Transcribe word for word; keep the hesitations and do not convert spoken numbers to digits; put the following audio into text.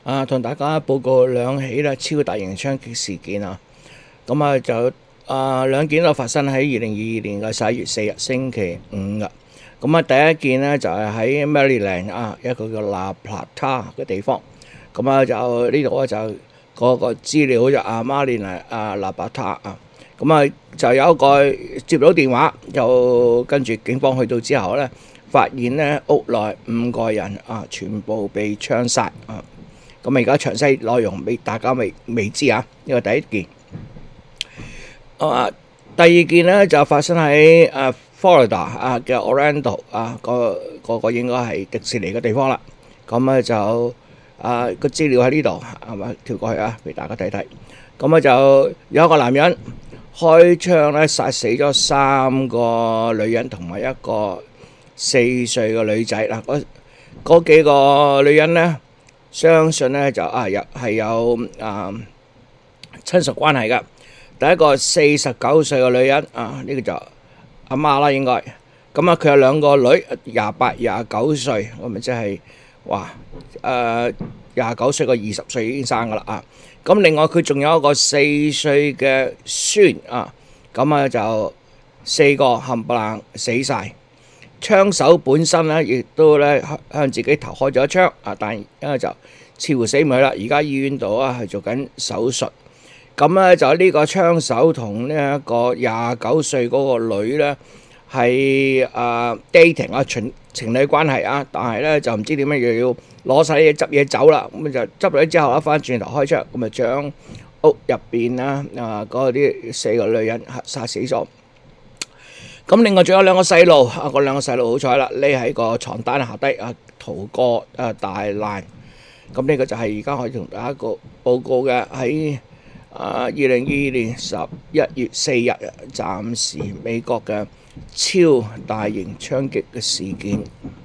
啊，同大家報告兩起咧超大型槍擊事件啊！咁啊就啊兩件都發生喺二零二二年嘅十一月四日星期五㗎。咁啊第一件呢，就係喺 Maryland 啊一個叫納帕他嘅地方。咁啊就呢度咧就嗰個資料就啊馬連啊啊納帕他啊。咁啊就有一個接到電話，就跟住警方去到之後咧，發現咧屋內五個人啊全部被槍殺啊！咁而家詳細內容未，大家未未知啊。呢個第一件。啊，第二件咧就發生喺誒 Florida 啊嘅 Orlando 啊，個個個應該係迪士尼嘅地方啦。咁咧就啊個資料喺呢度，係咪跳過去啊？俾大家睇睇。咁咧就有一個男人開槍咧殺死咗三個女人同埋一個四歲嘅女仔啦。嗰嗰幾個女人咧，相信咧就啊有係有啊親屬關係㗎。第一個四十九歲嘅女人啊，呢個就阿媽啦應該。咁啊佢有兩個女，廿八、廿九歲，咁咪即係哇誒廿九歲個二十歲已經生㗎啦啊！咁另外佢仲有一個四歲嘅孫啊，咁啊就四個冚唪唥死晒。槍手本身咧亦都咧向自己頭開咗一槍啊，但係因為就似乎死唔去啦，而家醫院度啊係做緊手術。咁咧就呢個槍手同呢一個廿九歲嗰個女咧係誒 dating 啊情情侶關係啊，但係咧就唔知點解又要攞晒啲嘢執嘢走啦，咁就執咗之後咧翻轉頭開槍，咁啊將屋入邊啦啊嗰啲四個女人殺死咗。咁另外仲有兩個細路啊，嗰兩個細路好彩啦，匿喺個床單下低啊逃過啊大難。咁呢個就係而家可以同大家個報告嘅喺。啊！二零二二年十一月四日，暫時美國嘅超大型槍擊嘅事件。